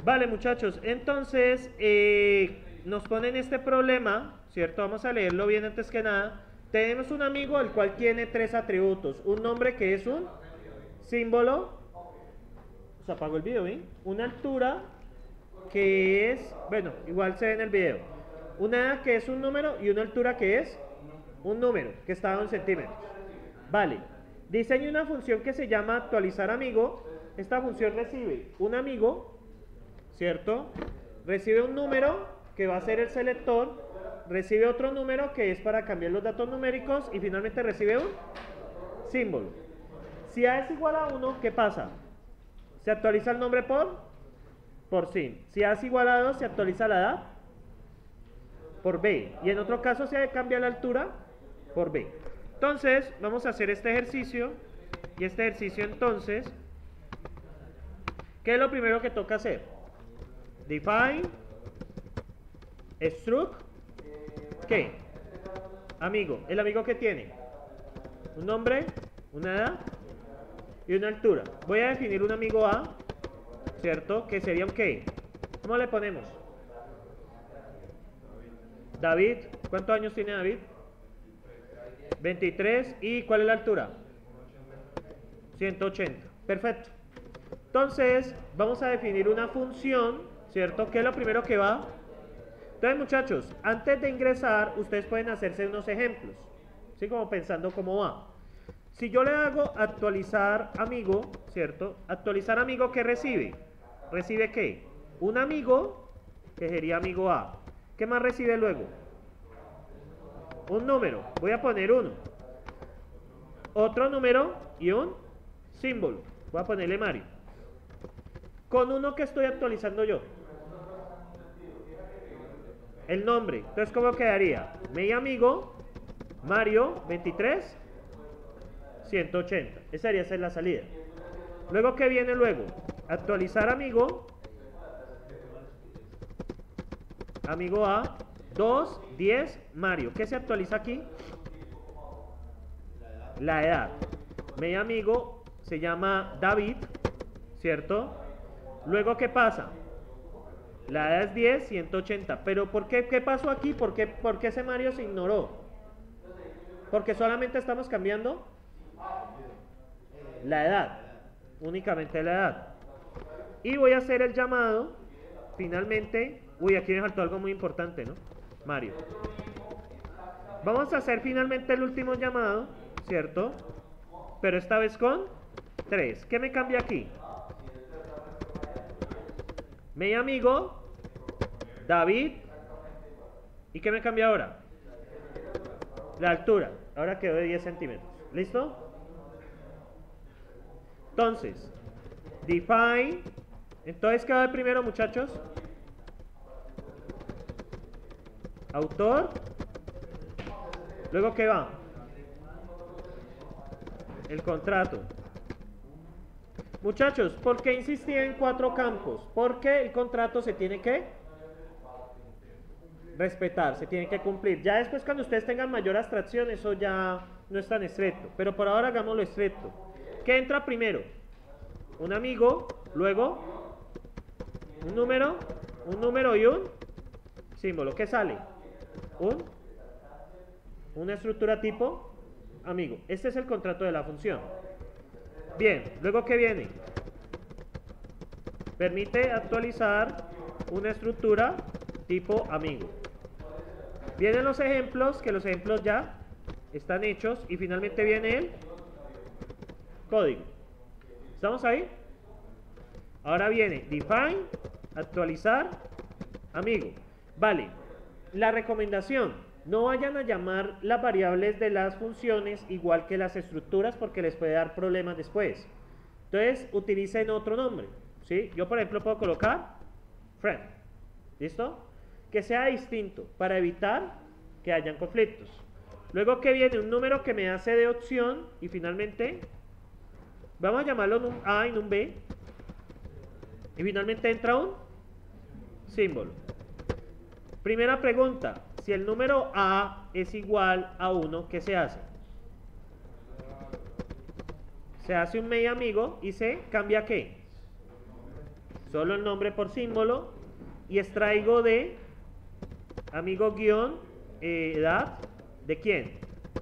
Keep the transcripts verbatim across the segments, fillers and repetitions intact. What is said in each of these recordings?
Vale, muchachos, entonces eh, nos ponen este problema, ¿cierto? Vamos a leerlo bien antes que nada. Tenemos un amigo el cual tiene tres atributos. Un nombre que es un símbolo, se apagó el video, ¿bien? Una altura que es, bueno, igual se ve en el video. Una edad que es un número y una altura que es un número, que está en centímetros. Vale, diseño una función que se llama actualizar amigo. Esta función recibe un amigo, ¿cierto? Recibe un número que va a ser el selector, recibe otro número que es para cambiar los datos numéricos y finalmente recibe un símbolo. Si A es igual a uno, ¿qué pasa? Se actualiza el nombre por, por sin. Si A es igual a dos, se actualiza la edad por B. Y en otro caso se cambia la altura por B. Entonces, vamos a hacer este ejercicio. Y este ejercicio entonces, ¿qué es lo primero que toca hacer? Define, struct, ¿qué? Amigo. ¿El amigo que tiene? Un nombre, una edad y una altura. Voy a definir un amigo A, ¿cierto? Que sería un ¿qué? ¿Cómo le ponemos? David. ¿Cuántos años tiene David? veintitrés. ¿Y cuál es la altura? ciento ochenta. Perfecto. Entonces, vamos a definir una función, ¿cierto? ¿Qué es lo primero que va? Entonces, muchachos, antes de ingresar, ustedes pueden hacerse unos ejemplos, ¿sí? Como pensando cómo va. Si yo le hago actualizar amigo, ¿cierto? Actualizar amigo, ¿qué recibe? ¿Recibe qué? Un amigo, que sería amigo A. ¿Qué más recibe luego? Un número. Voy a poner uno. Otro número y un símbolo. Voy a ponerle Mario. Con uno que estoy actualizando yo. El nombre. Entonces, ¿cómo quedaría? Mi amigo, Mario, veintitrés, ciento ochenta. Esa debería ser la salida. Luego, ¿qué viene luego? Actualizar amigo. Amigo A, dos, diez, Mario. ¿Qué se actualiza aquí? La edad. Mi amigo se llama David, ¿cierto? Luego, ¿qué pasa? La edad es diez, ciento ochenta. ¿Pero por qué? ¿Qué pasó aquí? ¿Por qué, por qué ese Mario se ignoró? Porque solamente estamos cambiando la edad. Únicamente la edad. Y voy a hacer el llamado. Finalmente. Uy, aquí me faltó algo muy importante, ¿no? Mario. Vamos a hacer finalmente el último llamado, ¿cierto? Pero esta vez con tres. ¿Qué me cambia aquí? Mi amigo, David. ¿Y qué me cambia ahora? La altura. Ahora quedó de diez centímetros. ¿Listo? Entonces, define. Entonces, ¿qué va de primero, muchachos? Autor. Luego, ¿qué va? El contrato. Muchachos, ¿por qué insistía en cuatro campos? Porque el contrato se tiene que respetar, se tiene que cumplir. Ya después, cuando ustedes tengan mayor abstracción, eso ya no es tan estricto. Pero por ahora hagámoslo estricto. ¿Qué entra primero? Un amigo, luego un número, un número y un símbolo. ¿Qué sale? Un, una estructura tipo amigo. Este es el contrato de la función. Bien, luego ¿qué viene? Permite actualizar una estructura tipo amigo. Vienen los ejemplos, que los ejemplos ya están hechos. Y finalmente viene el código. ¿Estamos ahí? Ahora viene define, actualizar, amigo. Vale, la recomendación, no vayan a llamar las variables de las funciones igual que las estructuras porque les puede dar problemas después. Entonces, utilicen otro nombre, ¿sí? Yo, por ejemplo, puedo colocar friend, ¿listo? Que sea distinto para evitar que hayan conflictos. Luego que viene un número que me hace de opción y finalmente vamos a llamarlo num A y num B y finalmente entra un símbolo. Primera pregunta, si el número A es igual a uno, ¿qué se hace? Se hace un medio amigo y se cambia ¿qué? solo el nombre por símbolo, y extraigo de amigo guión eh, edad, ¿de quién?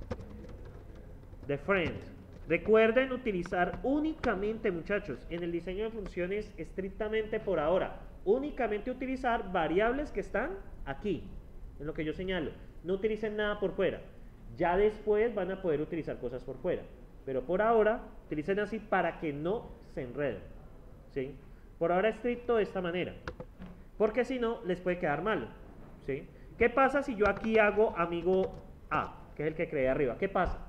De friend. Recuerden utilizar únicamente, muchachos, en el diseño de funciones estrictamente por ahora, únicamente utilizar variables que están aquí, en lo que yo señalo. No utilicen nada por fuera. Ya después van a poder utilizar cosas por fuera, pero por ahora utilicen así para que no se enreden, ¿sí? Por ahora estricto de esta manera, porque si no les puede quedar malo, ¿sí? ¿Qué pasa si yo aquí hago amigo A, que es el que creé arriba? ¿Qué pasa?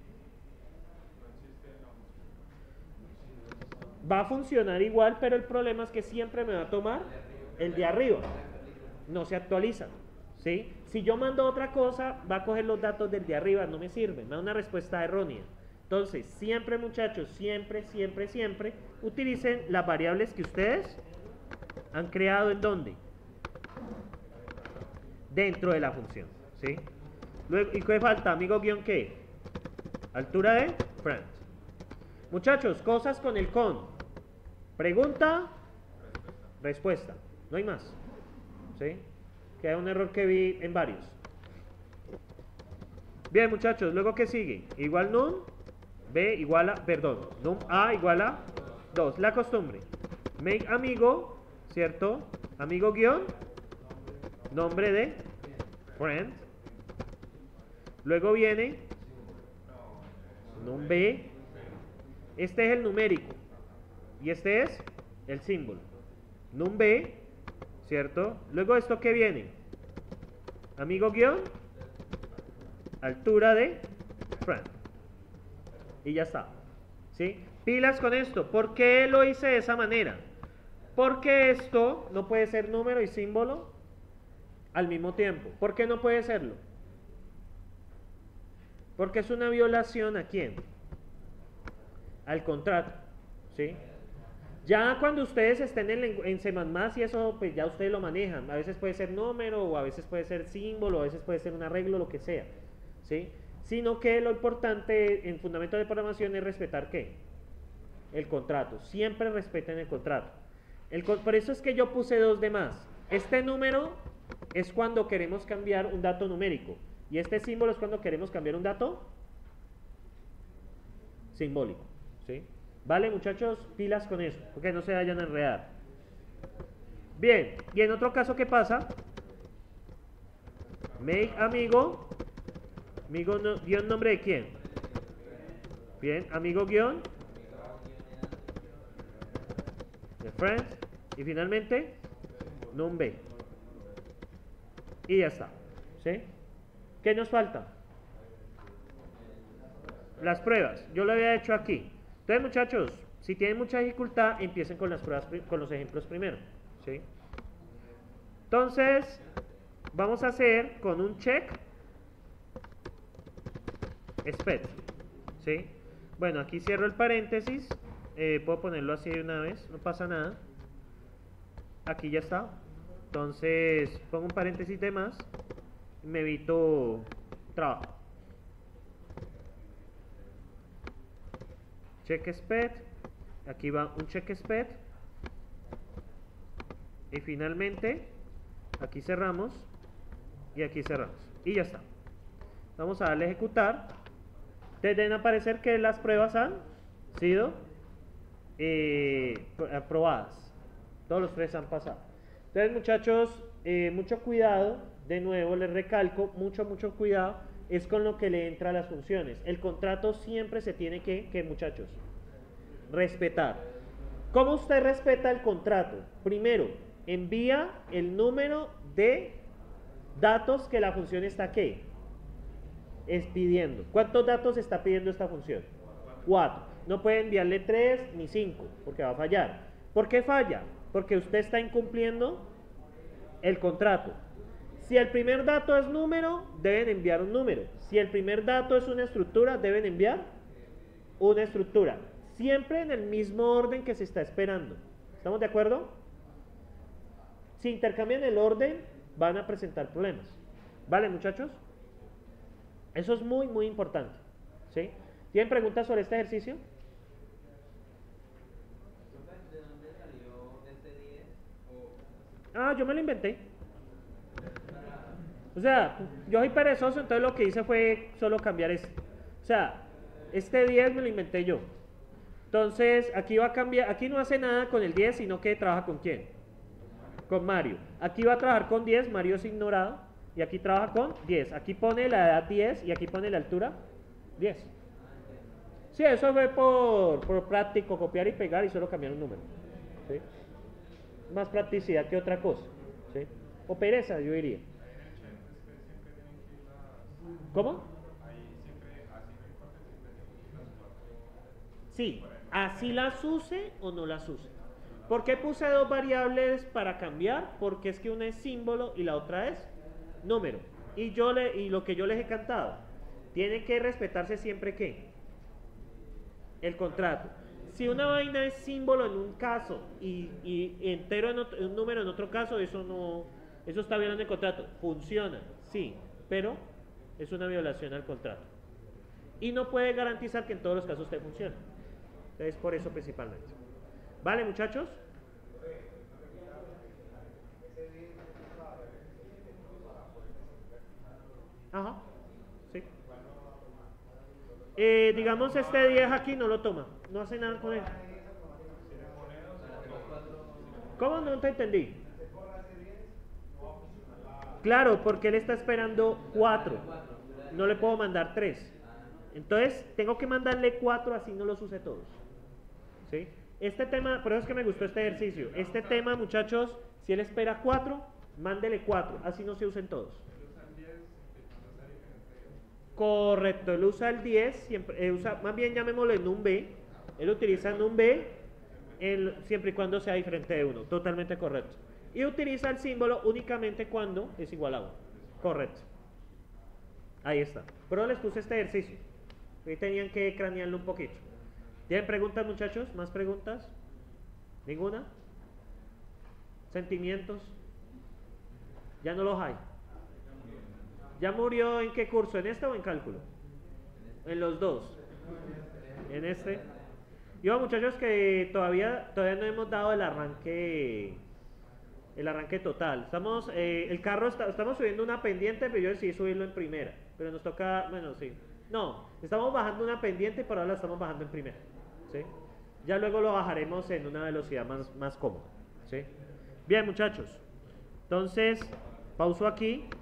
Va a funcionar igual, pero el problema es que siempre me va a tomar el de arriba. No se actualiza, ¿sí? Si yo mando otra cosa, va a coger los datos del de arriba, no me sirve, me da una respuesta errónea. Entonces, siempre, muchachos, siempre, siempre, siempre, utilicen las variables que ustedes han creado. ¿En dónde? Dentro de la función, ¿sí? Luego, ¿y qué falta? Amigo guión ¿qué? Altura de friend. Muchachos, cosas con el con. Pregunta, respuesta. No hay más, ¿sí? Que hay un error que vi en varios. Bien, muchachos, luego ¿qué sigue? Igual num, b igual a, perdón, num a igual a dos. La costumbre. Make amigo, ¿cierto? Amigo guión, nombre de friend. Luego viene num b. Este es el numérico. Y este es el símbolo. Num b, ¿cierto? Luego esto que viene. Amigo guión, altura de friend. Y ya está, ¿sí? Pilas con esto. ¿Por qué lo hice de esa manera? Porque esto no puede ser número y símbolo al mismo tiempo. ¿Por qué no puede serlo? Porque es una violación ¿a quién? Al contrato, ¿sí? Ya cuando ustedes estén en, en C más más y eso, pues ya ustedes lo manejan. A veces puede ser número, o a veces puede ser símbolo, a veces puede ser un arreglo, lo que sea, ¿sí? Sino que lo importante en fundamento de programación es respetar ¿qué? El contrato. Siempre respeten el contrato. El, por eso es que yo puse dos de más. Este número es cuando queremos cambiar un dato numérico. Y este símbolo es cuando queremos cambiar un dato simbólico, ¿sí? Vale, muchachos, pilas con eso, porque no se vayan a enredar. Bien, y en otro caso, ¿qué pasa? Make amigo, amigo no, guión nombre de quién. Bien, amigo guión de friend. Y finalmente, num b. Y ya está, ¿sí? ¿Qué nos falta? Las pruebas. Yo lo había hecho aquí. Entonces, muchachos, si tienen mucha dificultad, empiecen con las pruebas, con los ejemplos primero, ¿sí? Entonces, vamos a hacer con un check expect, ¿sí? Bueno, aquí cierro el paréntesis, eh, puedo ponerlo así de una vez, no pasa nada. Aquí ya está. Entonces, pongo un paréntesis de más y me evito trabajo. Check expect, aquí va un check expect y finalmente aquí cerramos y aquí cerramos y ya está. Vamos a darle a ejecutar. Ustedes deben aparecer que las pruebas han sido eh, aprobadas, todos los tres han pasado. Entonces, muchachos, eh, mucho cuidado, de nuevo les recalco, mucho mucho cuidado es con lo que le entra a las funciones. El contrato siempre se tiene que, que muchachos, respetar. ¿Cómo usted respeta el contrato? Primero, envía el número de datos que la función está ¿qué? Es pidiendo. ¿Cuántos datos está pidiendo esta función? Cuatro. No puede enviarle tres ni cinco, porque va a fallar. ¿Por qué falla? Porque usted está incumpliendo el contrato. Si el primer dato es número, deben enviar un número. Si el primer dato es una estructura, deben enviar una estructura. Siempre en el mismo orden que se está esperando. ¿Estamos de acuerdo? Si intercambian el orden, van a presentar problemas. ¿Vale, muchachos? Eso es muy, muy importante, ¿sí? ¿Tienen preguntas sobre este ejercicio? ¿De dónde salió este diez? Ah, yo me lo inventé. O sea, yo soy perezoso, entonces lo que hice fue solo cambiar este. O sea, este diez me lo inventé yo. Entonces, aquí va a cambiar, aquí no hace nada con el diez, sino que trabaja con quién. Con Mario. Aquí va a trabajar con diez, Mario es ignorado. Y aquí trabaja con diez. Aquí pone la edad diez y aquí pone la altura diez. Sí, eso fue por, por práctico, copiar y pegar y solo cambiar un número. ¿Sí? Más practicidad que otra cosa. ¿Sí? O pereza, yo diría. ¿Cómo? Sí, así las use o no las use. ¿Por qué puse dos variables para cambiar? Porque es que una es símbolo y la otra es número. Y, yo le, y lo que yo les he cantado, tiene que respetarse siempre ¿qué? El contrato. Si una vaina es símbolo en un caso y, y entero en otro, un número en otro caso, eso no, eso está violando el contrato. Funciona, sí, pero es una violación al contrato. Y no puede garantizar que en todos los casos te funcione. Es por eso principalmente. ¿Vale, muchachos? Ajá, sí. Eh, digamos este diez aquí no lo toma, no hace nada con él. ¿Cómo? No te entendí. Claro, porque él está esperando cuatro. No le puedo mandar tres. Entonces, tengo que mandarle cuatro, así no los use todos. ¿Sí? Este tema, por eso es que me gustó este ejercicio. Este tema, muchachos, si él espera cuatro, mándele cuatro, así no se usen todos. Correcto, él usa el diez, siempre, eh, usa, más bien llamémoslo en un B. Él utiliza en un B, el, siempre y cuando sea diferente de uno. Totalmente correcto. Y utiliza el símbolo únicamente cuando es igual a uno. Correcto. Ahí está. Pero les puse este ejercicio. Ahí tenían que cranearlo un poquito. ¿Tienen preguntas, muchachos? ¿Más preguntas? ¿Ninguna? ¿Sentimientos? Ya no los hay. ¿Ya murió en qué curso? ¿En este o en cálculo? En los dos. En este. Yo, muchachos, que todavía, todavía no hemos dado el arranque, el arranque total. Estamos, eh, el carro está, estamos subiendo una pendiente, pero yo decidí subirlo en primera. Pero nos toca, bueno, sí. No, estamos bajando una pendiente y por ahora la estamos bajando en primera. ¿Sí? Ya luego lo bajaremos en una velocidad más, más cómoda. ¿Sí? Bien, muchachos. Entonces, pauso aquí.